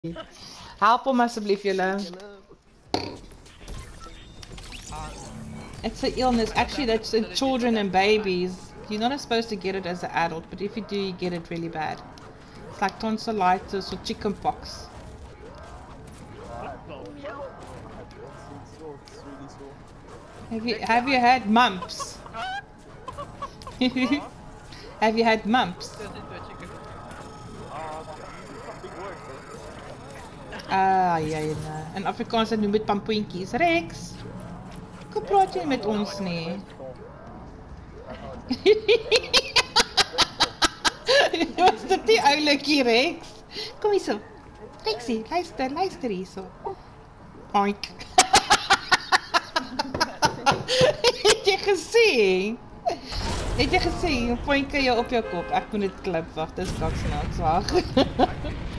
Help hom asseblief julle. It's an illness. Actually, that's in children and babies. You're not supposed to get it as an adult, but if you do, you get it really bad. It's like tonsillitis or chicken pox. Have you had mumps? Have you had mumps? Ah, ja, in Afrikaans noem dit pampoentjies. Rex, kom praat jy met ons nie? Was dit die oulikie, Rex? Kom hier so. Rexie, luister hier so. Oink. Het jy gesien? Het jy gesien, poinke jou op jou kop? Ek moet dit klip, wacht, dis kaks naaks, wacht.